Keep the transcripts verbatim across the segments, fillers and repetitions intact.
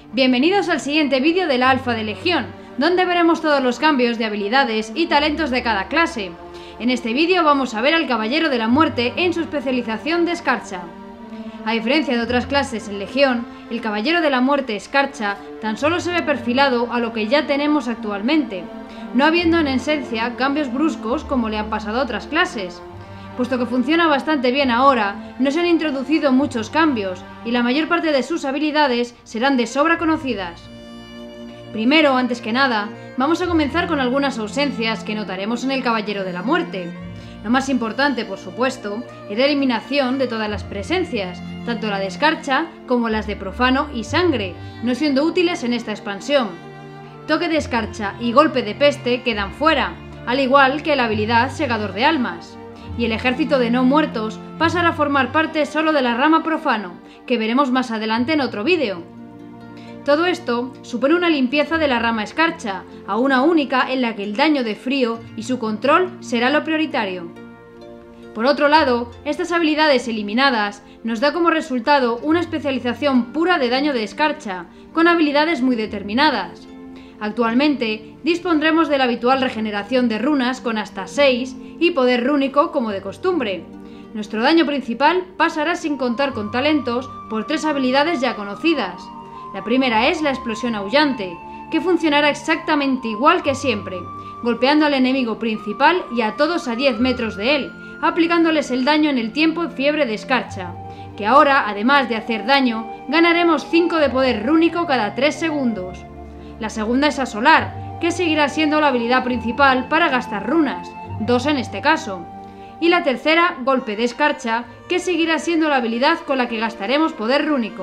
Bienvenidos al siguiente vídeo de la Alfa de Legión, donde veremos todos los cambios de habilidades y talentos de cada clase. En este vídeo vamos a ver al Caballero de la Muerte en su especialización de Escarcha. A diferencia de otras clases en Legión, el Caballero de la Muerte Escarcha tan solo se ve perfilado a lo que ya tenemos actualmente, no habiendo en esencia cambios bruscos como le han pasado a otras clases. Puesto que funciona bastante bien ahora, no se han introducido muchos cambios y la mayor parte de sus habilidades serán de sobra conocidas. Primero, antes que nada, vamos a comenzar con algunas ausencias que notaremos en el Caballero de la Muerte. Lo más importante, por supuesto, es la eliminación de todas las presencias, tanto la de Escarcha como las de Profano y Sangre, no siendo útiles en esta expansión. Toque de Escarcha y Golpe de Peste quedan fuera, al igual que la habilidad Segador de Almas. Y el ejército de no muertos pasará a formar parte solo de la rama Profano, que veremos más adelante en otro vídeo. Todo esto supone una limpieza de la rama Escarcha, a una única en la que el daño de frío y su control será lo prioritario. Por otro lado, estas habilidades eliminadas nos da como resultado una especialización pura de daño de Escarcha, con habilidades muy determinadas. Actualmente dispondremos de la habitual regeneración de runas con hasta seis y poder rúnico como de costumbre. Nuestro daño principal pasará sin contar con talentos por tres habilidades ya conocidas. La primera es la explosión aullante, que funcionará exactamente igual que siempre, golpeando al enemigo principal y a todos a diez metros de él, aplicándoles el daño en el tiempo y fiebre de Escarcha, que ahora, además de hacer daño, ganaremos cinco de poder rúnico cada tres segundos. La segunda es Asolar, que seguirá siendo la habilidad principal para gastar runas, dos en este caso. Y la tercera, Golpe de Escarcha, que seguirá siendo la habilidad con la que gastaremos poder rúnico.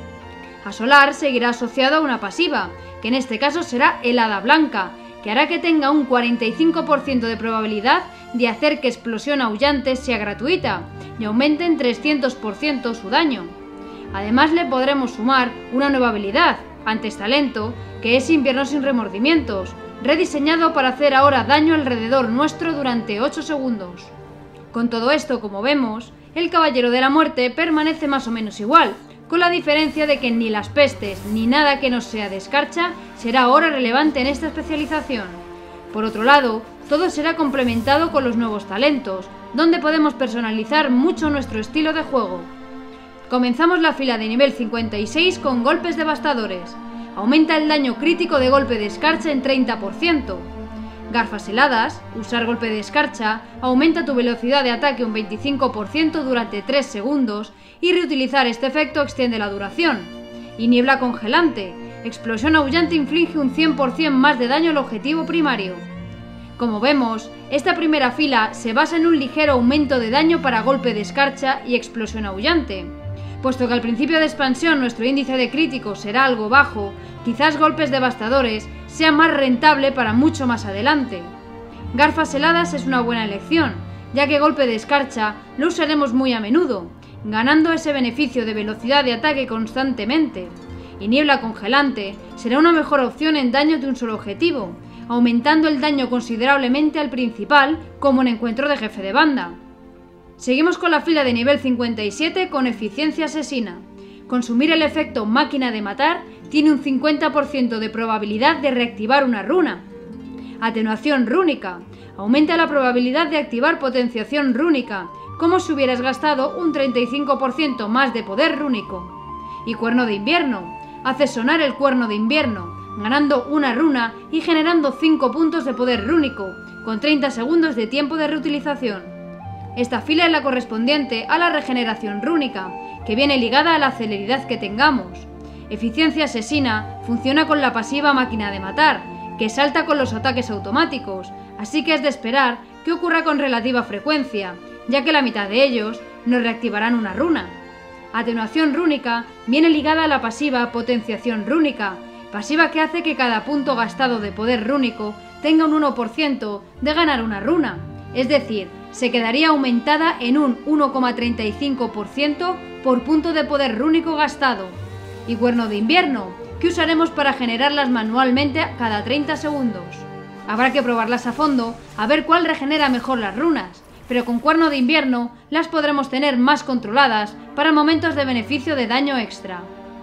Asolar seguirá asociado a una pasiva, que en este caso será Helada Blanca, que hará que tenga un cuarenta y cinco por ciento de probabilidad de hacer que Explosión Aullante sea gratuita y aumente en trescientos por ciento su daño. Además le podremos sumar una nueva habilidad, antes talento, que es Invierno sin remordimientos, rediseñado para hacer ahora daño alrededor nuestro durante ocho segundos. Con todo esto, como vemos, el Caballero de la Muerte permanece más o menos igual, con la diferencia de que ni las pestes ni nada que no sea de Escarcha será ahora relevante en esta especialización. Por otro lado, todo será complementado con los nuevos talentos, donde podemos personalizar mucho nuestro estilo de juego. Comenzamos la fila de nivel cincuenta y seis con Golpes Devastadores. Aumenta el daño crítico de golpe de Escarcha en treinta por ciento. Garfas heladas, usar golpe de Escarcha, aumenta tu velocidad de ataque un veinticinco por ciento durante tres segundos y reutilizar este efecto extiende la duración. Y niebla congelante, explosión aullante inflige un cien por ciento más de daño al objetivo primario. Como vemos, esta primera fila se basa en un ligero aumento de daño para golpe de Escarcha y explosión aullante. Puesto que al principio de expansión nuestro índice de críticos será algo bajo, quizás Golpes Devastadores sea más rentable para mucho más adelante. Garfas heladas es una buena elección, ya que Golpe de Escarcha lo usaremos muy a menudo, ganando ese beneficio de velocidad de ataque constantemente. Y Niebla Congelante será una mejor opción en daño de un solo objetivo, aumentando el daño considerablemente al principal como en Encuentro de Jefe de Banda. Seguimos con la fila de nivel cincuenta y siete con Eficiencia Asesina. Consumir el efecto Máquina de Matar tiene un cincuenta por ciento de probabilidad de reactivar una runa. Atenuación Rúnica. Aumenta la probabilidad de activar Potenciación Rúnica, como si hubieras gastado un treinta y cinco por ciento más de poder rúnico. Y Cuerno de Invierno. Hace sonar el Cuerno de Invierno, ganando una runa y generando cinco puntos de poder rúnico, con treinta segundos de tiempo de reutilización. Esta fila es la correspondiente a la regeneración rúnica, que viene ligada a la celeridad que tengamos. Eficiencia Asesina funciona con la pasiva Máquina de Matar, que salta con los ataques automáticos, así que es de esperar que ocurra con relativa frecuencia, ya que la mitad de ellos nos reactivarán una runa. Atenuación Rúnica viene ligada a la pasiva Potenciación Rúnica, pasiva que hace que cada punto gastado de poder rúnico tenga un uno por ciento de ganar una runa, es decir, se quedaría aumentada en un uno coma treinta y cinco por ciento por punto de poder rúnico gastado. Y Cuerno de Invierno, que usaremos para generarlas manualmente cada treinta segundos. Habrá que probarlas a fondo a ver cuál regenera mejor las runas, pero con Cuerno de Invierno las podremos tener más controladas para momentos de beneficio de daño extra.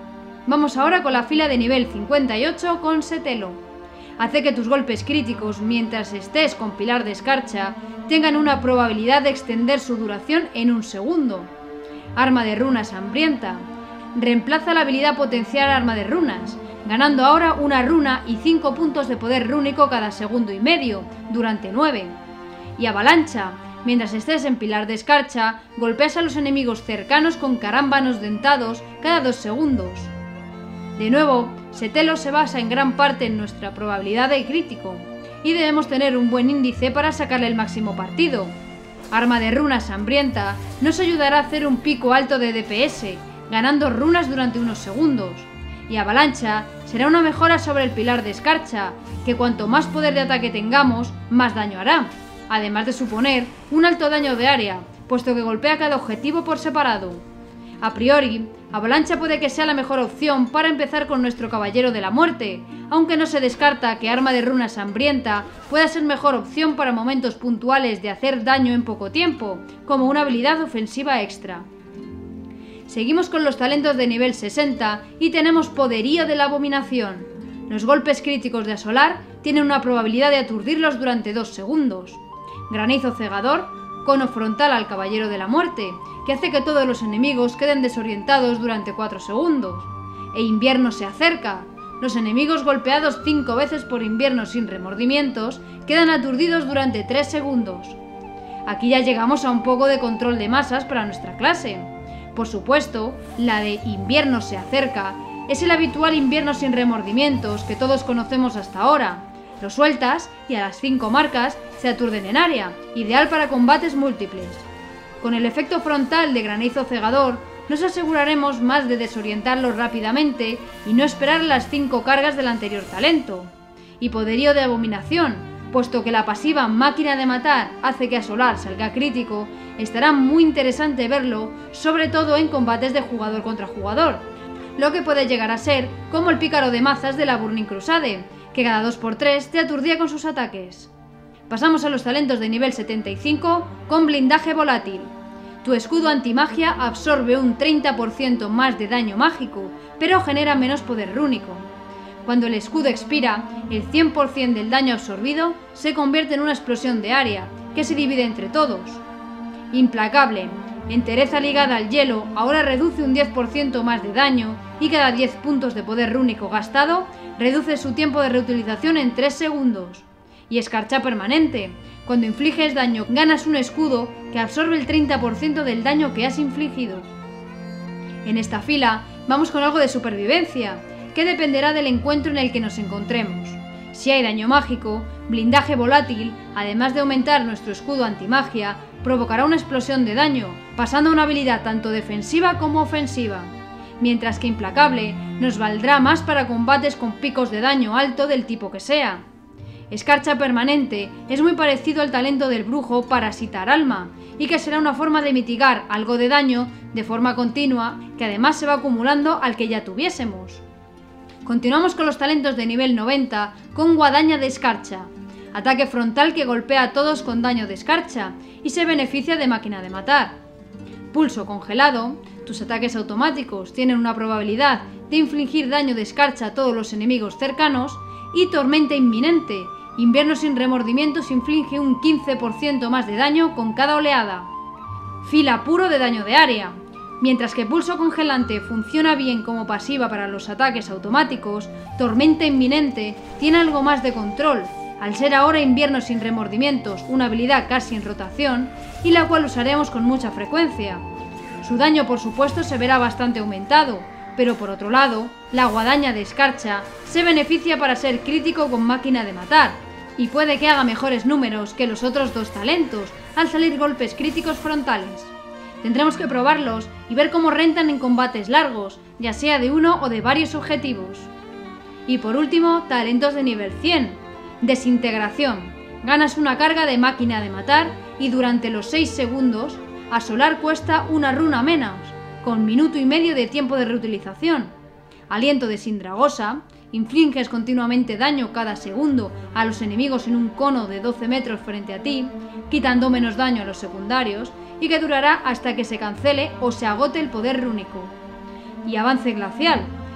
Vamos ahora con la fila de nivel cincuenta y ocho con Setelo. Hace que tus golpes críticos mientras estés con Pilar de Escarcha tengan una probabilidad de extender su duración en un segundo. Arma de runas hambrienta. Reemplaza la habilidad potenciar arma de runas, ganando ahora una runa y cinco puntos de poder rúnico cada segundo y medio, durante nueve. Y avalancha. Mientras estés en Pilar de Escarcha, golpeas a los enemigos cercanos con carámbanos dentados cada dos segundos. De nuevo, Setelo se basa en gran parte en nuestra probabilidad de crítico, y debemos tener un buen índice para sacarle el máximo partido. Arma de runas hambrienta nos ayudará a hacer un pico alto de D P S, ganando runas durante unos segundos. Y avalancha será una mejora sobre el Pilar de Escarcha, que cuanto más poder de ataque tengamos, más daño hará, además de suponer un alto daño de área, puesto que golpea cada objetivo por separado. A priori, avalancha puede que sea la mejor opción para empezar con nuestro Caballero de la Muerte, aunque no se descarta que arma de runas hambrienta pueda ser mejor opción para momentos puntuales de hacer daño en poco tiempo, como una habilidad ofensiva extra. Seguimos con los talentos de nivel sesenta y tenemos Poderío de la Abominación. Los golpes críticos de asolar tienen una probabilidad de aturdirlos durante dos segundos. Granizo cegador, cono frontal al Caballero de la Muerte, que hace que todos los enemigos queden desorientados durante cuatro segundos. E invierno se acerca. Los enemigos golpeados cinco veces por invierno sin remordimientos quedan aturdidos durante tres segundos. Aquí ya llegamos a un poco de control de masas para nuestra clase. Por supuesto, la de invierno se acerca es el habitual invierno sin remordimientos que todos conocemos hasta ahora. Lo sueltas y a las cinco marcas se aturden en área, ideal para combates múltiples. Con el efecto frontal de granizo cegador, nos aseguraremos más de desorientarlos rápidamente y no esperar las cinco cargas del anterior talento. Y Poderío de Abominación, puesto que la pasiva Máquina de Matar hace que asolar salga crítico, estará muy interesante verlo, sobre todo en combates de jugador contra jugador, lo que puede llegar a ser como el pícaro de mazas de la Burning Crusade, que cada dos por tres te aturdía con sus ataques. Pasamos a los talentos de nivel setenta y cinco con Blindaje Volátil. Tu escudo antimagia absorbe un treinta por ciento más de daño mágico, pero genera menos poder rúnico. Cuando el escudo expira, el cien por ciento del daño absorbido se convierte en una explosión de área, que se divide entre todos. Implacable. Entereza ligada al hielo ahora reduce un diez por ciento más de daño y cada diez puntos de poder rúnico gastado reduce su tiempo de reutilización en tres segundos. Y Escarcha Permanente. Cuando infliges daño ganas un escudo que absorbe el treinta por ciento del daño que has infligido. En esta fila vamos con algo de supervivencia, que dependerá del encuentro en el que nos encontremos. Si hay daño mágico, Blindaje Volátil, además de aumentar nuestro escudo antimagia, provocará una explosión de daño, pasando a una habilidad tanto defensiva como ofensiva. Mientras que Implacable nos valdrá más para combates con picos de daño alto del tipo que sea. Escarcha Permanente es muy parecido al talento del brujo Parasitar Alma, y que será una forma de mitigar algo de daño de forma continua, que además se va acumulando al que ya tuviésemos. Continuamos con los talentos de nivel noventa con Guadaña de Escarcha. Ataque frontal que golpea a todos con daño de escarcha y se beneficia de Máquina de Matar. Pulso congelado. Tus ataques automáticos tienen una probabilidad de infligir daño de escarcha a todos los enemigos cercanos. Y Tormenta Inminente. Invierno sin remordimientos inflige un quince por ciento más de daño con cada oleada. Fila puro de daño de área. Mientras que Pulso Congelante funciona bien como pasiva para los ataques automáticos, Tormenta Inminente tiene algo más de control, al ser ahora Invierno sin remordimientos, una habilidad casi en rotación, y la cual usaremos con mucha frecuencia. Su daño por supuesto se verá bastante aumentado, pero por otro lado, la Guadaña de Escarcha se beneficia para ser crítico con Máquina de Matar, y puede que haga mejores números que los otros dos talentos al salir golpes críticos frontales. Tendremos que probarlos y ver cómo rentan en combates largos, ya sea de uno o de varios objetivos. Y por último, talentos de nivel cien. Desintegración. Ganas una carga de Máquina de Matar y durante los seis segundos, asolar cuesta una runa menos, con minuto y medio de tiempo de reutilización. Aliento de Sindragosa. Infliges continuamente daño cada segundo a los enemigos en un cono de doce metros frente a ti, quitando menos daño a los secundarios, y que durará hasta que se cancele o se agote el poder rúnico. Y Avance Glacial.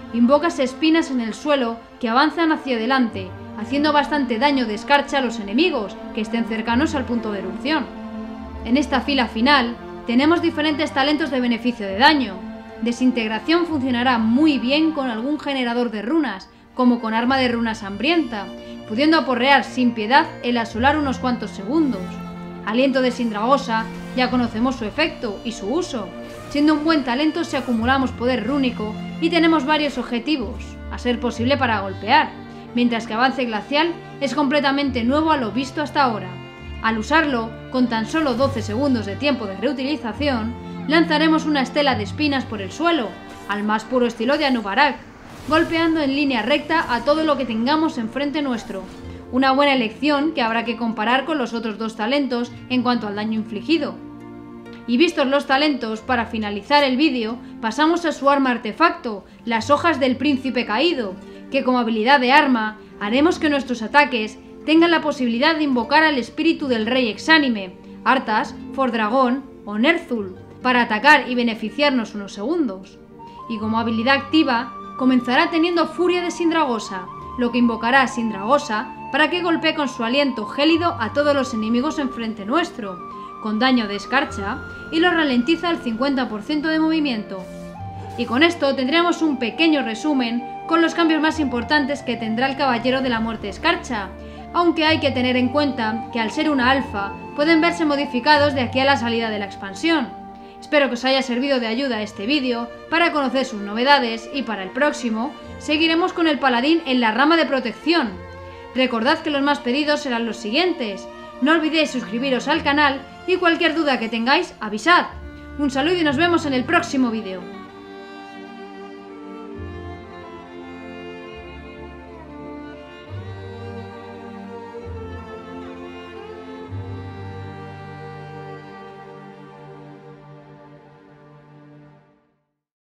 invocas espinas en el suelo que avanzan hacia adelante, haciendo bastante daño de escarcha a los enemigos que estén cercanos al punto de erupción. En esta fila final tenemos diferentes talentos de beneficio de daño. Desintegración funcionará muy bien con algún generador de runas, como con arma de runas hambrienta, pudiendo aporrear sin piedad el asolar unos cuantos segundos. Aliento de Sindragosa, ya conocemos su efecto y su uso, siendo un buen talento si acumulamos poder rúnico y tenemos varios objetivos, a ser posible para golpear, mientras que Avance Glacial es completamente nuevo a lo visto hasta ahora. Al usarlo, con tan solo doce segundos de tiempo de reutilización, lanzaremos una estela de espinas por el suelo, al más puro estilo de Anub'arak, golpeando en línea recta a todo lo que tengamos enfrente nuestro. Una buena elección que habrá que comparar con los otros dos talentos en cuanto al daño infligido. Y vistos los talentos, para finalizar el vídeo, pasamos a su arma artefacto, las hojas del príncipe caído, que como habilidad de arma, haremos que nuestros ataques tengan la posibilidad de invocar al espíritu del rey exánime, Arthas, Fordragón o Ner'zhul, para atacar y beneficiarnos unos segundos. Y como habilidad activa, comenzará teniendo Furia de Sindragosa, lo que invocará a Sindragosa para que golpee con su aliento gélido a todos los enemigos enfrente nuestro, con daño de escarcha, y lo ralentiza al cincuenta por ciento de movimiento. Y con esto tendremos un pequeño resumen con los cambios más importantes que tendrá el Caballero de la Muerte Escarcha, aunque hay que tener en cuenta que al ser una alfa pueden verse modificados de aquí a la salida de la expansión. Espero que os haya servido de ayuda este vídeo para conocer sus novedades y para el próximo seguiremos con el paladín en la rama de protección. Recordad que los más pedidos serán los siguientes. No olvidéis suscribiros al canal y cualquier duda que tengáis avisad. Un saludo y nos vemos en el próximo vídeo.